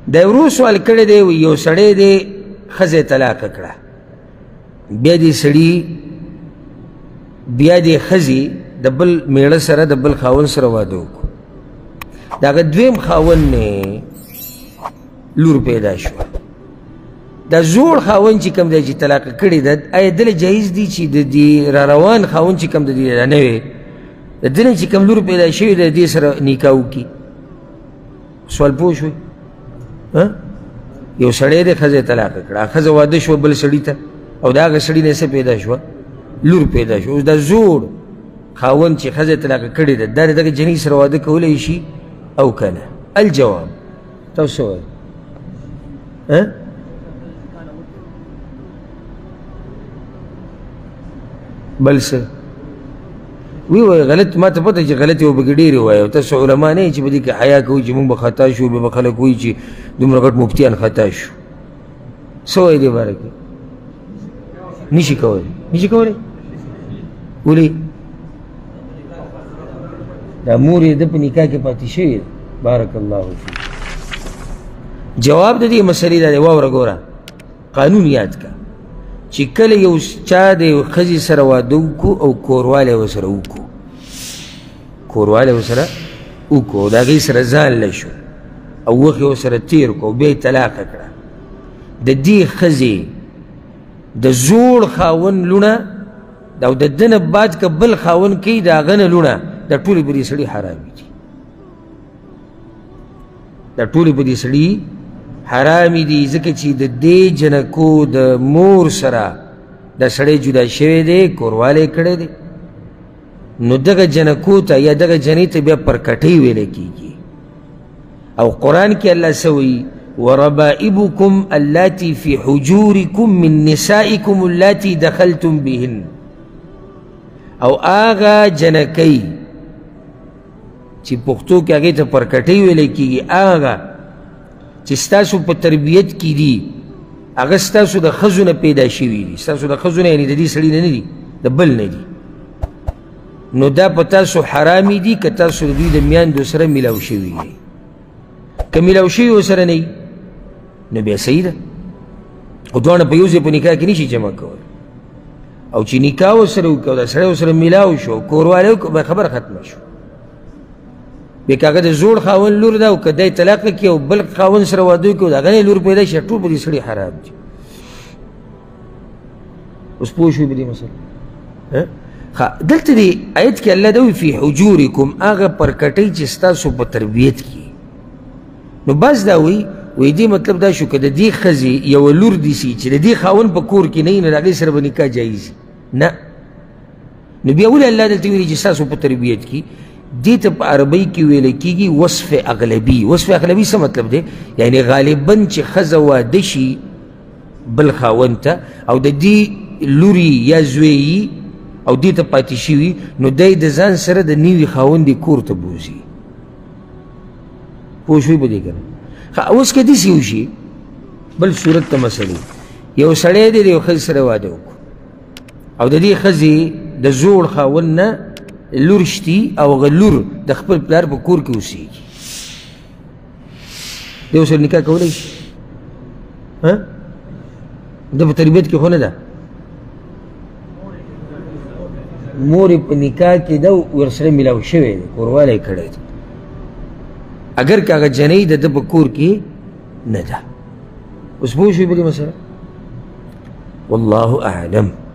دا ورو سوال کړی دی یو سړی دی ښځه طلاقه کړه بیا دې سړي بیا دې ښځې د بل میړه سره د بل خاوند سره واده وکړو د هغه دویم خاوند نه لور پیدا شوه دا زوړ خاوند چې کوم دی چې طلاقه کړې ده آیا دله جایز دی چې د دې را روان خاوند چې کوم د دې نوی د ده نه چې کوم لور پیدا شوې ده د دې سره نکاح وکړي سوال پوه شوئ یو سړی دی ښځه یې طلاقه کړه ښځه واده شوه بل سړي ته او د هغه سړي نه څه پیدا شوه لور پیدا شوه اوس دا زوړ خاوند چې ښځه یې طلاقه کړې ده دا د دغه جنۍ سره واده کولی شي او که نه الجواب تاسو څه وایئ بل څه وی وایي غلط ما ته پته چې غلطې به پکې ډېرې وایي او تاسو علما نه یې چې په دې کې حیا کوئ چې موږ به خطا شو بیا به خلک وایي چې دومره غټ مفتیان خطا شو څه وایي دې باره کې نشي کولی نشي کولی ولې دا مور یې د په نکاح کې پاتې شوې ده بارک الله فیک جواب د دې مسلې دا دی واوره ګوره قانون یاد کا چې کله یو چا د یو ښځې سره واده وکړو او کوروالی ورسره وکړو کوروالی ورسره وکړو او د هغې سره ځان له شو او وخت یې ورسره تېر کړو بیا یې طلاقه کړه د دې ښځې د زوړ خاوند لوڼه او د ده نه بعد که بل خاوند کوي د هغه نه لوڼه دا ټولې په دې سړي حرامې دي دا ټولې په دې سړي حرامې دي ځکه چې د دې جنکو د مور سره دا سړی جدا شوی دی کوروالی کړی دی نو دغه جنکو ته یا دغه جنۍ ته بیا پرکټۍ ویلی کېږي او قرآن کې الله څه وایي وربائبكم اللاتي في حجوركم من نسائكم اللاتي دخلتم بهن او آغا جنکی چې پښتو کې هغې ته پرکټۍ ویلی کېږي آغا چې ستاسو په تربیت کې دي هغه ستاسو د ښځو نه پیدا شوي دي ستاسو د ښځو نه یعنې د دې سړي نه دي د بل نه دي نو دا په تاسو حرامې دي که تاسو د دوی د میاندو سره میلاو شوي دي که میلاو شوي ورسره نه وي نو بیا صحیح ده خو دواړه په یو ځای په نکاح کې نشي جمع کولی او چې نکاح ورسره وکړو دا سړی ورسره میلاو شو کوروالی وکړو خبره ختمه شو بیا که هغه د زوړ خاوند لور ده او که دی طلاقه کړي او بل خاوند سره واده وکړي او د هغه نه لور پیدا شي ټول په دې سړي حرام دي اوس پوه شوي په دې مسله دلته دې آیت کې الله ده وایي فی حجورکم هغه پرکټۍ چې ستاسو په تربیت کې نو بس دا وایي دې مطلب دا شو که د دې ښځې یوه لور دي سي چې د دې خاوند په کور کې نه وي نو د هغې سره به نکاح جایز نه نو بیا ولې الله دلته ویلي چې ستاسو په تربیت کې دې ته په عربۍ کې ویلی کېږي وصف اغلبي وصف اغلبي څه مطلب دی یعنی غالبا چې ښځه واده شي بل خاوند ته او د دې لوري یا زوی او دې ته پاتې شوي نو دی د ځان سره د نوي خاوند یې کور ته بوځي پوه شوي په دې که نه اوس که داسې وشي بل صورت ته مسلې یو سړی دی د یو ښځې سره واده وکړو او د دې ښځې د زوړ خاوند نه لور شتي او هغه لور د خپل پلار په کور کې اوسېږي دی ورسره نکاح کولی شي ده په تربیت کې خو نه ده مور یې په نکاح کې ده ورسره میلاو شوی دی کوروالی یې کړی دی اگر که هغه جنۍ د ده په کور کې نه ده اوس پوه شوي په دې مسله والله اعلم